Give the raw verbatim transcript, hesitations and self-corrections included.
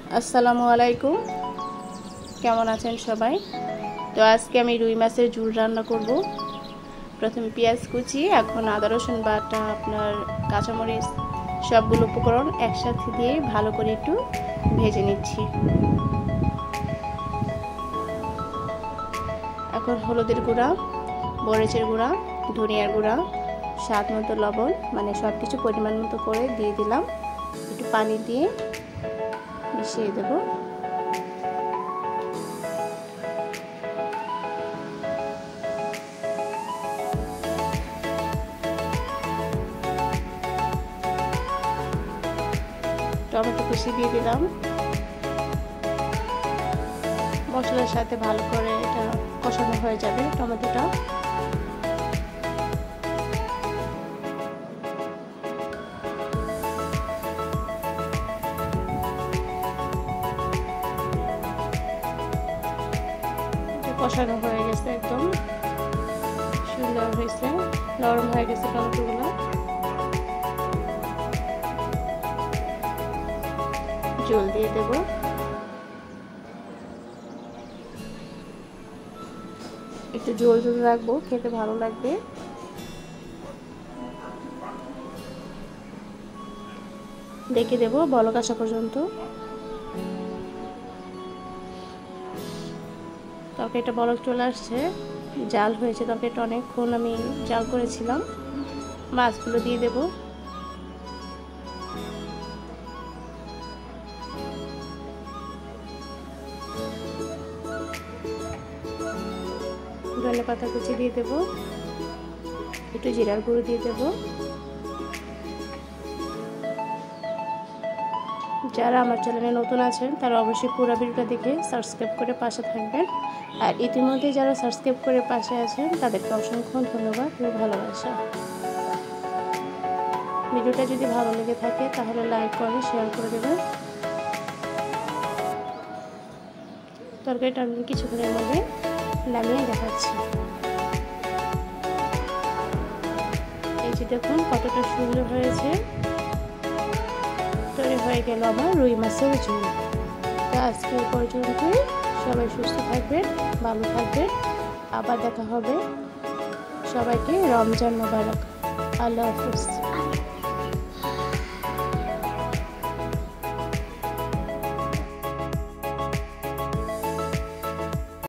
আসসালামু আলাইকুম, কেমন আছেন সবাই? তো আজকে আমি রুই মাছের ঝোল রান্না করব। প্রথমে পেঁয়াজ কুচি, এখন আদা রসুন বাটা, আপনার কাঁচামরিচ, সবগুলো উপকরণ একসাথে দিয়ে ভালো করে একটু ভেজে নিচ্ছি। এখন হলুদের গুঁড়া, মরিচের গুঁড়া, ধনিয়ার গুঁড়া, স্বাদ মতো লবণ, মানে সব কিছু পরিমাণ মতো করে দিয়ে দিলাম। একটু পানি দিয়ে মিশিয়ে দেব। টমেটো কুচি দিয়ে দিলাম। মশলার সাথে ভালো করে এটা কষানো হয়ে যাবে। টমেটোটা কষানো হয়ে গেছে, একদম সুন্দর হয়েছে, নরম হয়ে গেছে টমেটোগুলো। জল দিয়ে দেব। একটু জল জল রাখবো, খেতে ভালো লাগবে। ডেকে দেব বলক আসা পর্যন্ত। তরকারিটা বলক চলে আসছে, জাল হয়েছে। তরকারিটা অনেকক্ষণ আমি জাল করেছিলাম। মাছগুলো দিয়ে দেব। ধনে পাতা কুচি দিয়ে দেব। একটু জিরার গুঁড়ো দিয়ে দেব। যারা আমার চ্যানেলে নতুন আছেন তারা অবশ্যই পুরো ভিডিওটা দেখে সাবস্ক্রাইব করে পাশে থাকবেন। আর ইতিমধ্যে যারা সাবস্ক্রাইব করে পাশে আছেন তাদেরকে অসংখ্য ধন্যবাদ ও ভালোবাসা। ভিডিওটা যদি ভালো লেগে থাকে তাহলে লাইক করে শেয়ার করে দেবেন। তরকারিটা আমি কিছুক্ষণের মধ্যে নামিয়ে দেখাচ্ছি। এই যে দেখুন কতটা সুন্দর হয়েছে। তৈরি হয়ে গেল আমার রুই মাছের ঝোল। তো আজকে এই পর্যন্তই। সবাই সুস্থ থাকবেন, ভালো থাকবেন। আবার দেখা হবে। সবাইকে রমজান মোবারক। আল্লাহ হাফেজ।